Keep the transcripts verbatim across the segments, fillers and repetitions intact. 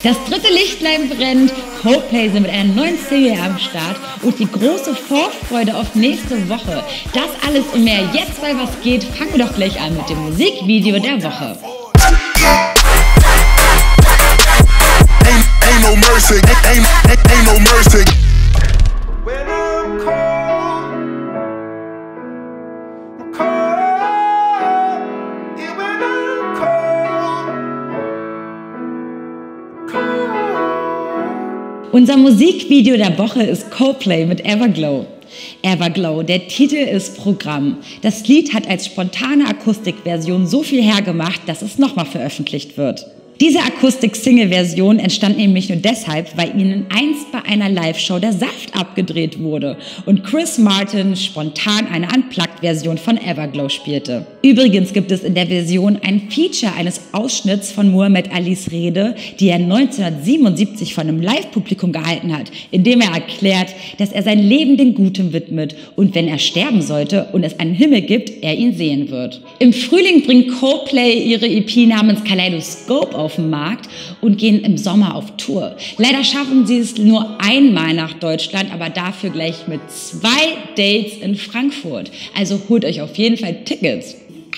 Das dritte Lichtlein brennt, Coldplay sind mit einer neuen Single am Start und die große Vorfreude auf nächste Woche. Das alles und mehr jetzt bei Was geht, fangen wir doch gleich an mit dem Musikvideo der Woche. Ain't, ain't no mercy, ain't, ain't, ain't no mercy. When I'm cold, I'm cold. Yeah, when I'm cold, cold. Unser Musikvideo der Woche ist Coldplay mit Everglow. Everglow, der Titel ist Programm. Das Lied hat als spontane Akustikversion so viel hergemacht, dass es nochmal veröffentlicht wird. Diese Akustik-Single-Version entstand nämlich nur deshalb, weil ihnen einst bei einer Live-Show der Saft abgedreht wurde und Chris Martin spontan eine Unplugged-Version von Everglow spielte. Übrigens gibt es in der Version ein Feature eines Ausschnitts von Muhammad Alis Rede, die er neunzehnhundertsiebenundsiebzig von einem Live-Publikum gehalten hat, in dem er erklärt, dass er sein Leben den Guten widmet und wenn er sterben sollte und es einen Himmel gibt, er ihn sehen wird. Im Frühling bringt Coldplay ihre E P namens Kaleidoscope auf den Markt und gehen im Sommer auf Tour. Leider schaffen sie es nur einmal nach Deutschland, aber dafür gleich mit zwei Dates in Frankfurt. Also holt euch auf jeden Fall Tickets.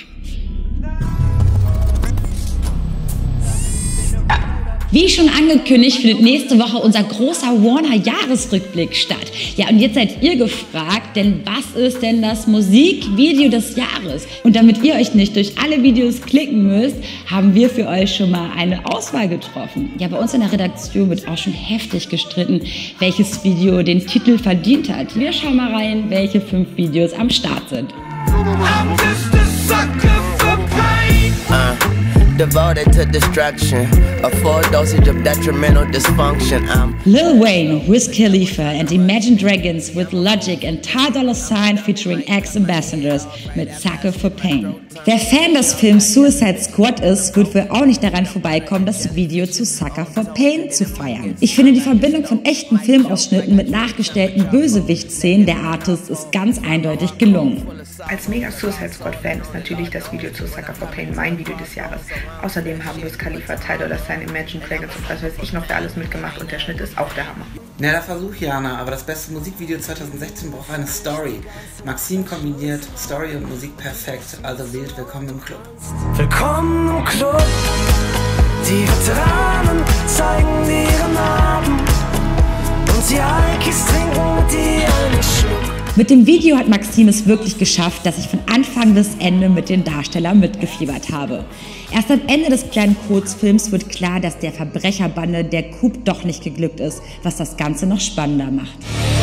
Wie schon angekündigt, findet nächste Woche unser großer Warner-Jahresrückblick statt. Ja, und jetzt seid ihr gefragt, denn was ist denn das Musikvideo des Jahres? Und damit ihr euch nicht durch alle Videos klicken müsst, haben wir für euch schon mal eine Auswahl getroffen. Ja, bei uns in der Redaktion wird auch schon heftig gestritten, welches Video den Titel verdient hat. Wir schauen mal rein, welche fünf Videos am Start sind. I'm just a sucker for pain. Uh, devoted to destruction, a full dosage of detrimental dysfunction. I'm Lil Wayne, Wiz Khalifa and Imagine Dragons with Logic and Ty Dolla Sign featuring Ex-Ambassadors mit Sucker for Pain. Wer Fan des Films Suicide Squad ist, wird wohl auch nicht daran vorbeikommen, das Video zu Sucker for Pain zu feiern. Ich finde, die Verbindung von echten Filmausschnitten mit nachgestellten Bösewichtsszenen der Artist ist ganz eindeutig gelungen. Als mega Suicide Squad-Fan ist natürlich das Video zu Sucker for Pain mein Video des Jahres. Außerdem haben Wiz Khalifa, Ty Dolla Sign, Imagine Dragons und was weiß ich noch für alles mitgemacht und der Schnitt ist auch der Hammer. Na, da versuch Jana, aber das beste Musikvideo zweitausendsechzehn braucht eine Story. Maxim kombiniert Story und Musik perfekt, also wählt Willkommen im Club. Willkommen im Club. Die Veteranen zeigen ihre Narben und die Alkis trinken mit dir einen Schluck. Mit dem Video hat Maxim es wirklich geschafft, dass ich von Anfang bis Ende mit den Darstellern mitgefiebert habe. Erst am Ende des kleinen Kurzfilms wird klar, dass der Verbrecherbande der Coup doch nicht geglückt ist, was das Ganze noch spannender macht.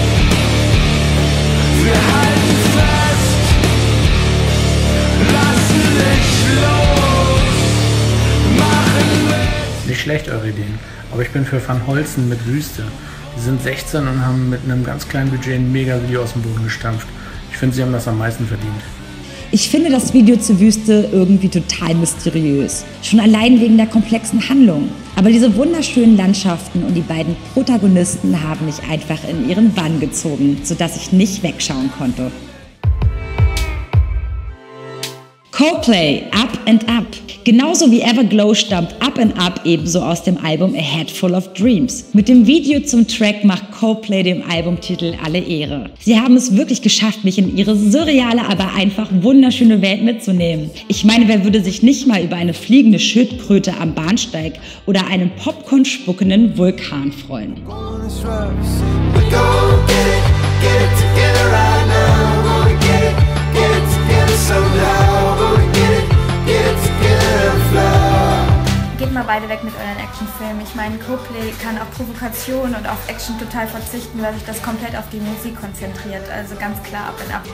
Wir halten fest, lassen nicht los, machen mit. Nicht schlecht, eure Ideen. Aber ich bin für Van Holzen mit Wüste. Die sind sechzehn und haben mit einem ganz kleinen Budget ein Mega-Video aus dem Boden gestampft. Ich finde, sie haben das am meisten verdient. Ich finde das Video zur Wüste irgendwie total mysteriös. Schon allein wegen der komplexen Handlung. Aber diese wunderschönen Landschaften und die beiden Protagonisten haben mich einfach in ihren Bann gezogen, sodass ich nicht wegschauen konnte. Coldplay, Up and Up. Genauso wie Everglow stammt Up and Up ebenso aus dem Album A Head Full of Dreams. Mit dem Video zum Track macht Coldplay dem Albumtitel alle Ehre. Sie haben es wirklich geschafft, mich in ihre surreale, aber einfach wunderschöne Welt mitzunehmen. Ich meine, wer würde sich nicht mal über eine fliegende Schildkröte am Bahnsteig oder einen Popcorn spuckenden Vulkan freuen? Geht mal beide weg mit euren Actionfilmen. Ich meine, Coldplay kann auf Provokation und auf Action total verzichten, weil sich das komplett auf die Musik konzentriert. Also ganz klar Up and Up.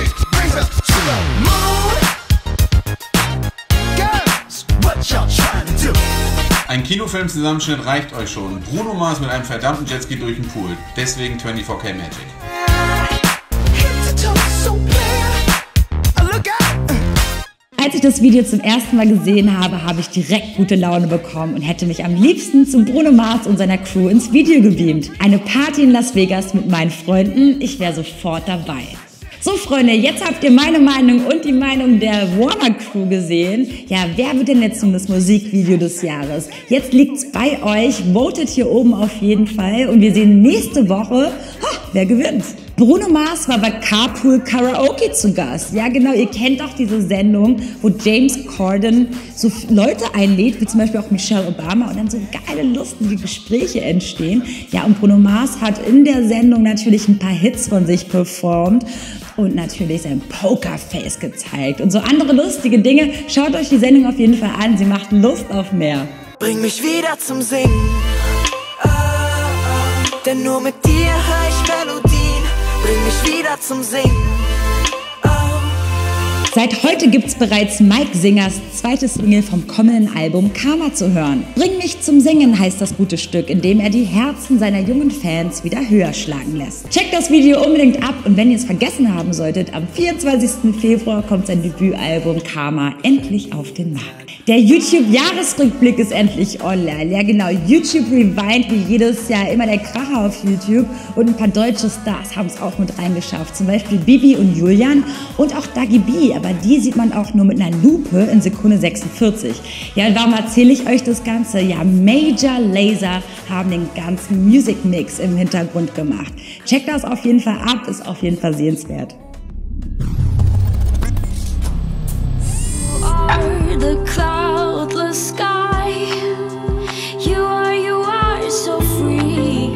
Ein Kinofilm-Zusammenschnitt reicht euch schon. Bruno Mars mit einem verdammten Jetski durch den Pool. Deswegen vierundzwanzig K Magic. Als ich das Video zum ersten Mal gesehen habe, habe ich direkt gute Laune bekommen und hätte mich am liebsten zu Bruno Mars und seiner Crew ins Video gebeamt. Eine Party in Las Vegas mit meinen Freunden, ich wäre sofort dabei. So Freunde, jetzt habt ihr meine Meinung und die Meinung der Warner Crew gesehen. Ja, wer wird denn jetzt nun das Musikvideo des Jahres? Jetzt liegt's bei euch, votet hier oben auf jeden Fall und wir sehen nächste Woche, ha, wer gewinnt. Bruno Mars war bei Carpool Karaoke zu Gast. Ja genau, ihr kennt doch diese Sendung, wo James Corden so Leute einlädt, wie zum Beispiel auch Michelle Obama und dann so geile, lustige Gespräche entstehen. Ja, und Bruno Mars hat in der Sendung natürlich ein paar Hits von sich performt und natürlich sein Pokerface gezeigt und so andere lustige Dinge. Schaut euch die Sendung auf jeden Fall an, sie macht Lust auf mehr. Bring mich wieder zum Singen, oh, oh. Denn nur mit dir hör ich Melodien. Bring mich wieder zum Singen, oh. Seit heute gibt's bereits Mike Singers zweites Single vom kommenden Album Karma zu hören. Bring mich zum Singen heißt das gute Stück, in dem er die Herzen seiner jungen Fans wieder höher schlagen lässt. Checkt das Video unbedingt ab und wenn ihr es vergessen haben solltet, am vierundzwanzigsten Februar kommt sein Debütalbum Karma endlich auf den Markt. Der YouTube-Jahresrückblick ist endlich online. Ja genau, YouTube Rewind wie jedes Jahr immer der Kracher auf YouTube und ein paar deutsche Stars haben es auch mit reingeschafft. Zum Beispiel Bibi und Julian und auch Dagi B, aber die sieht man auch nur mit einer Lupe in Sekunde sechsundvierzig. Ja, und warum erzähle ich euch das Ganze? Ja, Major Lazer haben den ganzen Music Mix im Hintergrund gemacht. Checkt das auf jeden Fall ab, ist auf jeden Fall sehenswert. The cloudless sky, you are, you are so free,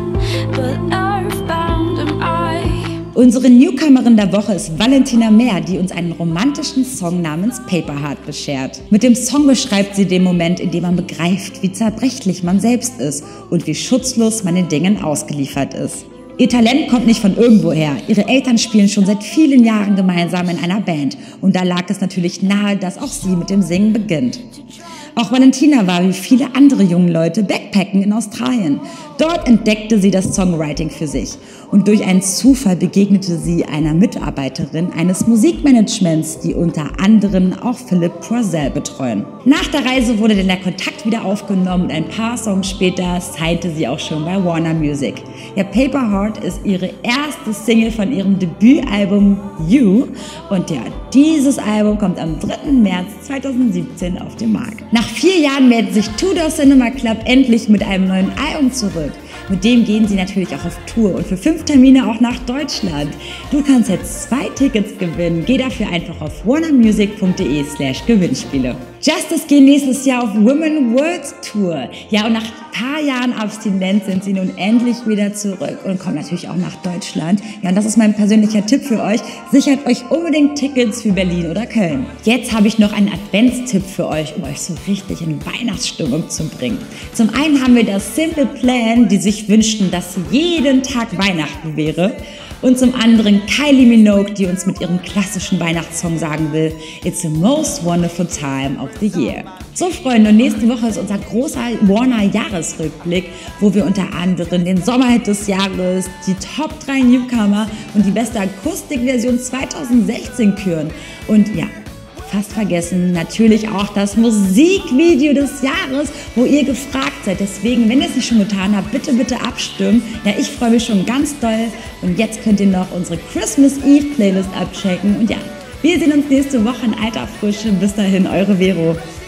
but earthbound am I. Unsere Newcomerin der Woche ist Valentina Mehr, die uns einen romantischen Song namens Paper Heart beschert. Mit dem Song beschreibt sie den Moment, in dem man begreift, wie zerbrechlich man selbst ist und wie schutzlos man den Dingen ausgeliefert ist. Ihr Talent kommt nicht von irgendwoher. Ihre Eltern spielen schon seit vielen Jahren gemeinsam in einer Band. Und da lag es natürlich nahe, dass auch sie mit dem Singen beginnt. Auch Valentina war wie viele andere junge Leute Backpacken in Australien. Dort entdeckte sie das Songwriting für sich. Und durch einen Zufall begegnete sie einer Mitarbeiterin eines Musikmanagements, die unter anderem auch Philip Purcell betreuen. Nach der Reise wurde dann der Kontakt wieder aufgenommen und ein paar Songs später signte sie auch schon bei Warner Music. Ja, Paper Heart ist ihre erste Single von ihrem Debütalbum You und ja, dieses Album kommt am dritten März zweitausendsiebzehn auf den Markt. Nach vier Jahren meldet sich Tudor Cinema Club endlich mit einem neuen Album zurück. Mit dem gehen sie natürlich auch auf Tour und für fünf Termine auch nach Deutschland. Du kannst jetzt zwei Tickets gewinnen. Geh dafür einfach auf warnermusic punkt de slash Gewinnspiele. Justice gehen nächstes Jahr auf Women World Tour. Ja, und nach ein paar Jahren Abstinenz sind sie nun endlich wieder zurück und kommen natürlich auch nach Deutschland. Ja, und das ist mein persönlicher Tipp für euch. Sichert euch unbedingt Tickets für Berlin oder Köln. Jetzt habe ich noch einen Adventstipp für euch, um euch so richtig in Weihnachtsstimmung zu bringen. Zum einen haben wir das Simple Plan, die sich wünschten, dass jeden Tag Weihnachten wäre. Und zum anderen Kylie Minogue, die uns mit ihrem klassischen Weihnachtssong sagen will, It's the most wonderful time of the year. So Freunde, und nächste Woche ist unser großer Warner-Jahresrückblick, wo wir unter anderem den Sommerhit des Jahres, die Top drei Newcomer und die beste Akustikversion zweitausendsechzehn küren. Und ja, fast vergessen, natürlich auch das Musikvideo des Jahres, wo ihr gefragt seid. Deswegen, wenn ihr es nicht schon getan habt, bitte, bitte abstimmen. Ja, ich freue mich schon ganz doll. Und jetzt könnt ihr noch unsere Christmas Eve Playlist abchecken. Und ja, wir sehen uns nächste Woche in alter Frische. Bis dahin, eure Vero.